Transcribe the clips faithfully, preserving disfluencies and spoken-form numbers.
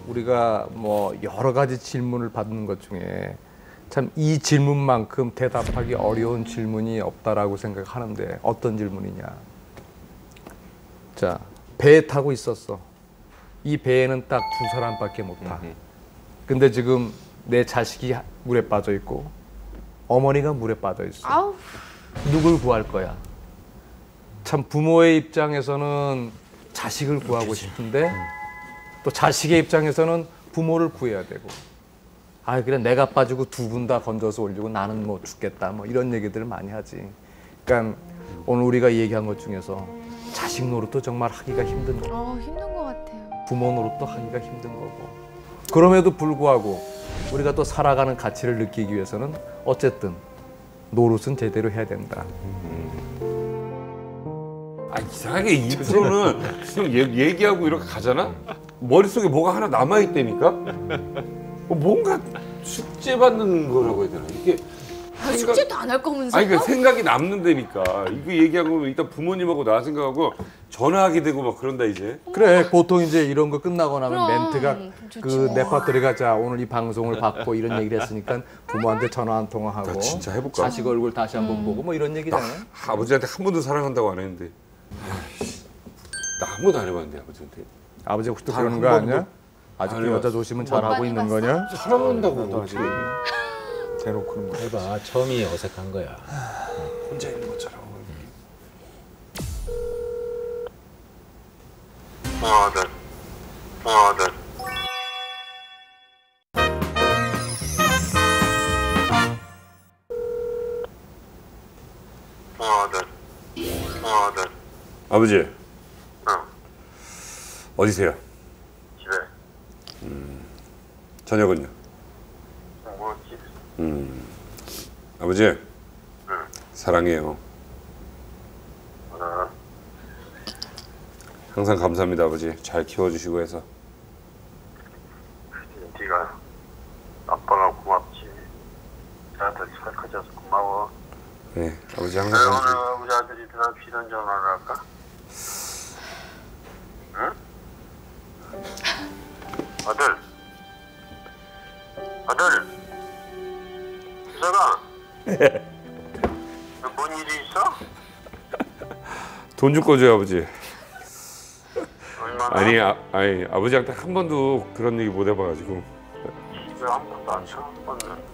우리가 뭐 여러 가지 질문을 받는 것 중에 참 이 질문만큼 대답하기 어려운 질문이 없다라고 생각하는데 어떤 질문이냐. 자, 배에 타고 있었어. 이 배에는 딱 두 사람밖에 못 타. 근데 지금 내 자식이 물에 빠져 있고 어머니가 물에 빠져 있어. 아우. 누굴 구할 거야? 참 부모의 입장에서는 자식을 구하고 싶은데 또 자식의 입장에서는 부모를 구해야 되고. 아, 그래 내가 빠지고 두 분 다 건져서 올리고 나는 뭐 죽겠다 뭐 이런 얘기들을 많이 하지. 그러니까 오늘 우리가 얘기한 것 중에서 자식 노릇도 정말 하기가 힘든 거. 어, 힘든 것 같아요. 부모 노릇도 하기가 힘든 거고. 그럼에도 불구하고 우리가 또 살아가는 가치를 느끼기 위해서는 어쨌든 노릇은 제대로 해야 된다. 아, 이상하게 이 프로는 그냥 얘기하고 이렇게 가잖아? 머릿속에 뭐가 하나 남아있다니까? 뭔가 숙제받는 거라고 해야 되나? 이게 아, 숙제도 안 할 거면서? 아니, 그 생각이 남는다니까. 이거 얘기하고 일단 부모님하고 나 생각하고 전화하게 되고 막 그런다 이제. 그래, 보통 이제 이런 거 끝나고 나면 그럼, 멘트가 좋죠. 그 레퍼토리가 자 오늘 이 방송을 받고 이런 얘기를 했으니까 부모한테 전화 한 통화하고 나 진짜 해볼까? 자식 얼굴 다시 한번 음. 보고 뭐 이런 얘기잖아요. 나 아버지한테 한 번도 사랑한다고 안 했는데. 아이씨, 나 한 번도 안 해봤는데 아버지한테. 아버지 혹시 또 단 그러는 한 거 번도? 아니야? 아직도 안 여자 해봤어. 조심은 잘하고 있는 거냐? 사랑한다고 아직. 대놓고 그런 거. 해봐. 처음이 어색한 거야. 혼자 있는 것처럼. 어, 네. 어, 네. 어, 네. 어, 네. 아버지, 어, 어디세요? 집에. 저녁은요? 뭐지? 음, 아버지, 응. 사랑해요. 어, 항상 감사합니다, 아버지. 잘 키워주시고 해서. 네가 아빠가 고맙지. 나한테 잘 커져서 고마워. 네, 아버지 왜 항상 오늘 감사합니다. 우리 아들이 더 이런 전화를 할까? 응? 아들. 아들. 수사가. 뭔 일이 있어? 돈 좀 꺼줘요, 아버지. 얼마나? 아니, 아, 아니 아버지한테 한 번도 그런 얘기 못 해봐가지고. 집에 한 번도 안 쳐. 한 번은.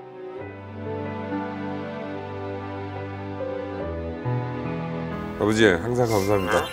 아버지 항상 감사합니다.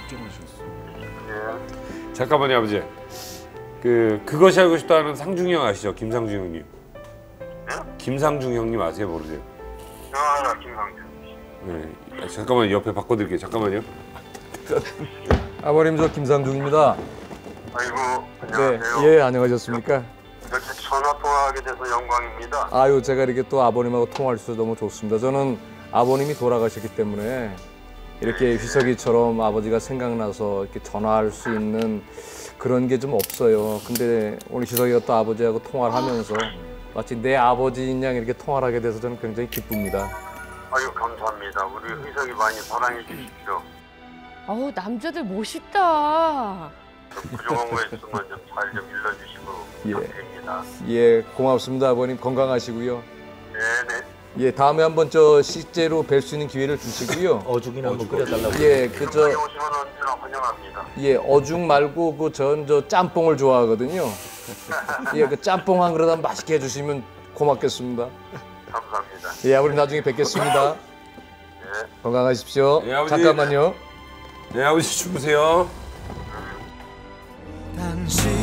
예. 잠깐만요, 아버지. 그 그것이 알고 싶다는 상중이 형 아시죠? 김상중 형님. 예? 김상중 형님 아세요, 모르세요? 아, 나 김상준. 네. 아, 잠깐만 옆에 바꿔드릴게요. 잠깐만요. 아버님 저 김상중입니다. 아이고, 네, 안녕하세요. 예 안녕하셨습니까? 이렇게 전화 통화하게 돼서 영광입니다. 아유 제가 이렇게 또 아버님하고 통화할 수 있어서 너무 좋습니다. 저는 아버님이 돌아가셨기 때문에 이렇게 휘석이처럼 아버지가 생각나서 이렇게 전화할 수 있는 그런 게 좀 없어요. 근데 오늘 휘석이가 또 아버지하고 통화를 하면서 마치 내 아버지인 양 이렇게 통화를 하게 돼서 저는 굉장히 기쁩니다. 아유, 감사합니다. 우리 의석이 많이 사랑해 주십시오. 어우, 남자들 멋있다. 부족한 거 있으면 좀 잘 좀 일러주시고 예. 부탁드립니다. 예 고맙습니다 아버님 건강하시고요. 네네. 예 다음에 한번 저 실제로 뵐 수 있는 기회를 주시고요. 어죽이나 한번 끓여달라고. 예 그 저 여기 오시면 언제나 환영합니다. 예, 어죽 말고 그 전 저 짬뽕을 좋아하거든요. 예, 그 짬뽕 한 그릇 한 맛있게 해주시면 고맙겠습니다. 감사합니다. 예, 아버님 나중에 뵙겠습니다. 네. 건강하십시오. 예, 아버지. 잠깐만요. 네, 아버지 주무세요. 당신